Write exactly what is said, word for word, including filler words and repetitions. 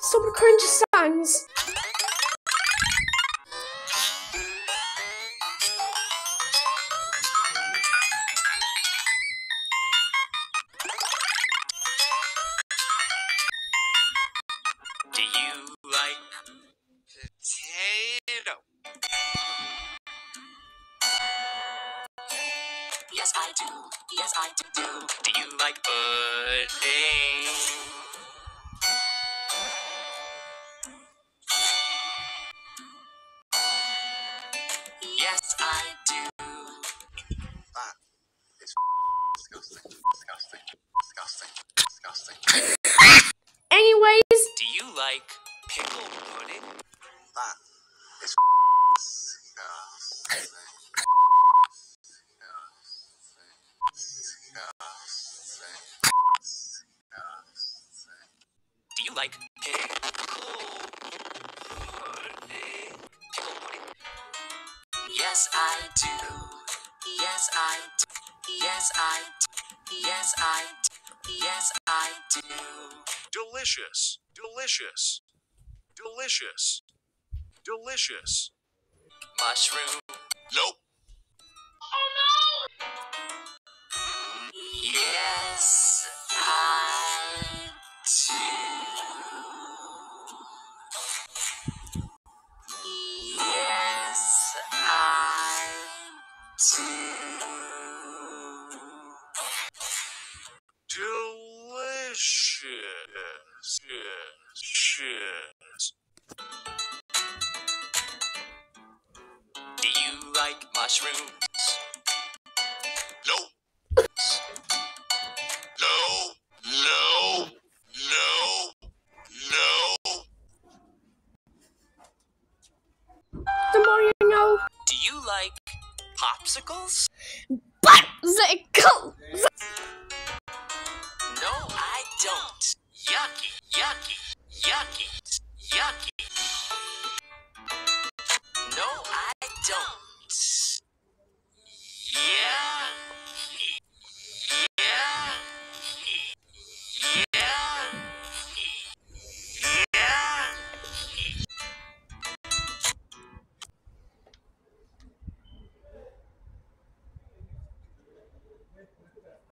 Some cringe songs. Do you like potato? Yes, I do. Yes, I do. Do you like pudding? Yes, I do. That is disgusting. Disgusting. Disgusting. Disgusting. Anyways, Do you like pickle pudding? That is disgusting. Do you like pickle pudding? Pickle pudding. Yes, I do. Yes, I do. Yes, I do. Yes, I do. Yes, I do. Delicious. Delicious. Delicious. Delicious. Mushroom. Nope. Yes, I do. Yes, I do. Delicious. Delicious. Do you like mushrooms? No. No. No. No. No. the more you know. Do you like popsicles? Popsicles! No, I don't. Yucky, yucky, yucky, yucky.